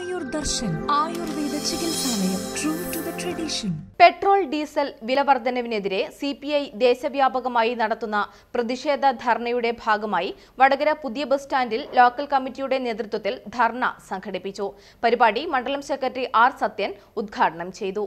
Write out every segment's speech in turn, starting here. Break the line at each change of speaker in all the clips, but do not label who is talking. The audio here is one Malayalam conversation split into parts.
ആയുർദർശൻ ആയുർവേദ ചികിത്സാലയം. True to the tradition.
Petrol diesel വില വർധനവിനെതിരെ സിപിഐ ദേശവ്യാപകമായി നടത്തുന്ന പ്രതിഷേധ ധർണയുടെ ഭാഗമായി വടകര പുതിയ ബസ് സ്റ്റാൻഡിൽ ലോക്കൽ കമ്മിറ്റിയുടെ നേതൃത്വത്തിൽ ധർണ സംഘടിപ്പിച്ചു. പരിപാടി മണ്ഡലം സെക്രട്ടറി ആർ സത്യൻ ഉദ്ഘാടനം ചെയ്തു.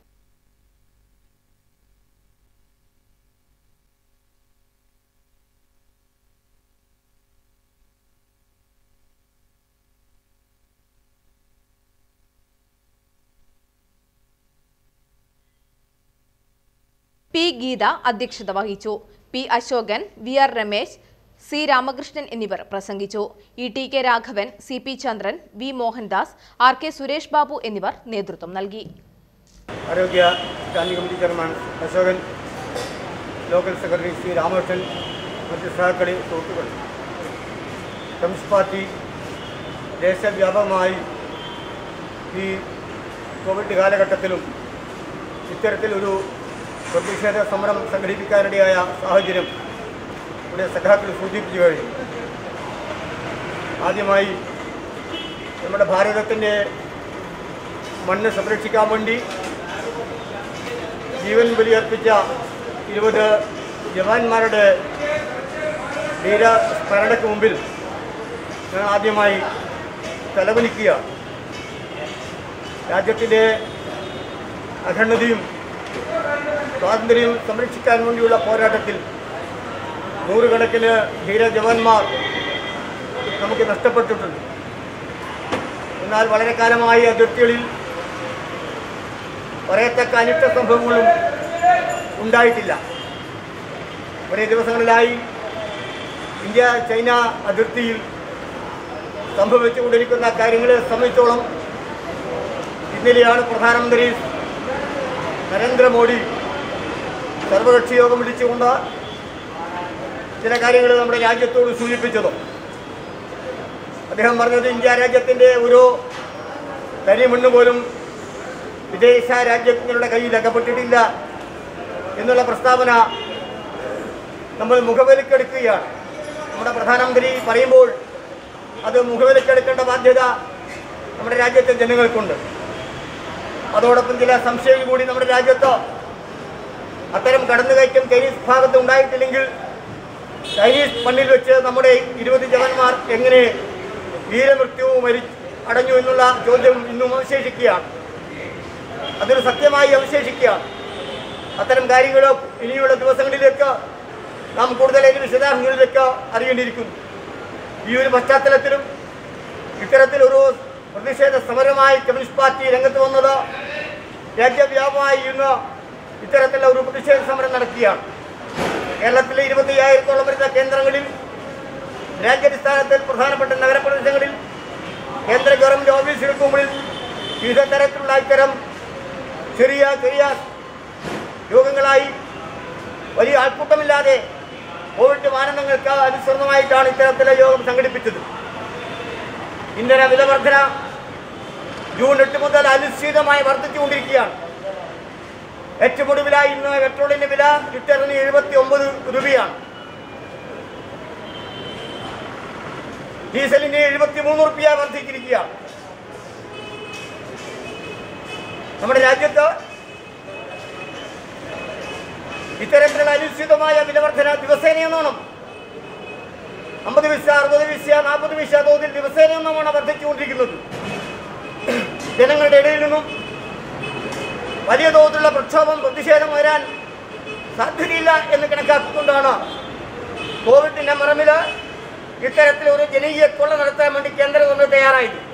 പി ഗീത അധ്യക്ഷത വഹിച്ചു. P Ashokan, V R Ramesh, C Ramakrishnan എന്നിവർ പ്രസംഗിച്ചു. T K Raghavan, C P Chandran, V Mohandas, R K Suresh Babu എന്നിവർ നേതൃത്വം നൽകി.
ആരോഗ്യ standing committee chairman Ashokan, local secretary C Ramakrishnan, മറ്റ് സഹകളി സുഹൃത്തുക്കൾ, കമ്മ്യൂണിസ്റ്റ് പാർട്ടി ദേശവ്യാപകമായി ഈ കോവിഡ് കാലഘട്ടത്തിലും ഇത്തരത്തിലൊരു പ്രതിഷേധ സമരം സംഘടിപ്പിക്കാനിടയായ സാഹചര്യം ഇവിടെ സഖാക്കൾ സൂചിപ്പിച്ചു കഴിഞ്ഞു. ആദ്യമായി നമ്മുടെ ഭാരതത്തിൻ്റെ മണ്ണ് സംരക്ഷിക്കാൻ വേണ്ടി ജീവൻ ബലിയർപ്പിച്ച 20 ജവാന്മാരുടെ ധീരസ്മരണയ്ക്ക് മുമ്പിൽ ഞാൻ ആദ്യമായി തലകുനിക്കുക. രാജ്യത്തിൻ്റെ അഖണ്ഡതയും സ്വാതന്ത്ര്യം സംരക്ഷിക്കാൻ വേണ്ടിയുള്ള പോരാട്ടത്തിൽ നൂറുകണക്കിന് ധീര ജവാന്മാർ നമുക്ക് നഷ്ടപ്പെട്ടിട്ടുണ്ട്. എന്നാൽ വളരെ കാലമായി അതിർത്തികളിൽ പറയത്തക്ക അനിഷ്ട സംഭവങ്ങളും ഉണ്ടായിട്ടില്ല. കുറേ ദിവസങ്ങളിലായി ഇന്ത്യ ചൈന അതിർത്തിയിൽ സംഭവിച്ചുകൊണ്ടിരിക്കുന്ന കാര്യങ്ങളെ സംബന്ധിച്ചോളം ഇന്നലെയാണ് പ്രധാനമന്ത്രി നരേന്ദ്രമോദി സർവകക്ഷി യോഗം വിളിച്ചുകൊണ്ട് ചില കാര്യങ്ങൾ നമ്മുടെ രാജ്യത്തോട് സൂചിപ്പിച്ചതും. അദ്ദേഹം പറഞ്ഞത് ഇന്ത്യ രാജ്യത്തിൻ്റെ ഒരു തനി മണ്ണ് പോലും വിദേശ രാജ്യങ്ങളുടെ കയ്യിൽ അകപ്പെട്ടിട്ടില്ല എന്നുള്ള പ്രസ്താവന നമ്മൾ മുഖവിലക്കെടുക്കുകയാണ്. നമ്മുടെ പ്രധാനമന്ത്രി പറയുമ്പോൾ അത് മുഖവിലക്കെടുക്കേണ്ട ബാധ്യത നമ്മുടെ രാജ്യത്തെ ജനങ്ങൾക്കുണ്ട്. അതോടൊപ്പം ചില സംശയങ്ങൾ കൂടി നമ്മുടെ രാജ്യത്ത് അത്തരം കടന്നുകയറ്റം ചൈനീസ് ഭാഗത്ത് ഉണ്ടായിട്ടില്ലെങ്കിൽ ചൈനീസ് മണ്ണിൽ വെച്ച് നമ്മുടെ 20 ജവാന്മാർ എങ്ങനെ വീരമൃത്യു അടഞ്ഞു എന്നുള്ള ചോദ്യം ഇന്നും അവശേഷിക്കുകയാണ്. അതൊരു സത്യമായി അവശേഷിക്കുകയാണ്. അത്തരം കാര്യങ്ങൾ ഇനിയുള്ള ദിവസങ്ങളിലേക്ക് നാം കൂടുതലായി വിശദാംശങ്ങളിലേക്ക് അറിയേണ്ടിയിരിക്കുന്നു. ഈ ഒരു പശ്ചാത്തലത്തിലും ഇത്തരത്തിലൊരു പ്രതിഷേധ സമരമായി കമ്മ്യൂണിസ്റ്റ് പാർട്ടി രംഗത്ത് വന്നത് രാജ്യവ്യാപകമായി ഇന്ന് ഇത്തരത്തിലുള്ള ഒരു പ്രതിഷേധ സമരം നടക്കുകയാണ്. കേരളത്തിലെ 25,000-ഓളം വരുന്ന കേന്ദ്രങ്ങളിൽ, രാജ്യാടിസ്ഥാനത്തിൽ പ്രധാനപ്പെട്ട നഗരപ്രദേശങ്ങളിൽ, കേന്ദ്ര ഗവൺമെൻറ് ഓഫീസുകൾക്ക് മുമ്പിൽ വിവിധ തരത്തിലുള്ള ഇത്തരം ചെറിയ ചെറിയ യോഗങ്ങളായി വലിയ ആൾക്കൂട്ടമില്ലാതെ കോവിഡ് മാനദണ്ഡങ്ങൾക്ക് അനുസൃതമായിട്ടാണ് ഇത്തരത്തിലുള്ള യോഗം സംഘടിപ്പിച്ചത്. ഇന്ധന വില വർധന ജൂൺ 8 മുതൽ അനിശ്ചിതമായി വർദ്ധിച്ചുകൊണ്ടിരിക്കുകയാണ്. ഏറ്റവും ഒടുവിലായി ഇന്ന് പെട്രോളിൻ്റെ വില ലിറ്ററിന് 79 രൂപയാണ്. ഡീസലിന് 73 രൂപ വർദ്ധിച്ചിരിക്കുകയാണ്. നമ്മുടെ രാജ്യത്ത് ഇത്തരത്തിലുള്ള അനിശ്ചിതമായ വിലവർധന ദിവസേനയെന്നോണം 50 പൈസ, 60 പൈസ, 40 പൈസ തോതിൽ ദിവസേനയെന്നോണം വർദ്ധിച്ചുകൊണ്ടിരിക്കുന്നത്. ജനങ്ങളുടെ ഇടയിൽ നിന്നും വലിയ തോതിലുള്ള പ്രക്ഷോഭം, പ്രതിഷേധം വരാൻ സാധ്യതയില്ല എന്ന് കണക്കാക്കിക്കൊണ്ടാണ് കോവിഡിൻ്റെ മറവിൽ ഇത്തരത്തിലൊരു ജനകീയ കൊള്ള നടത്താൻ വേണ്ടി കേന്ദ്ര ഗവൺമെന്റ് തയ്യാറായത്.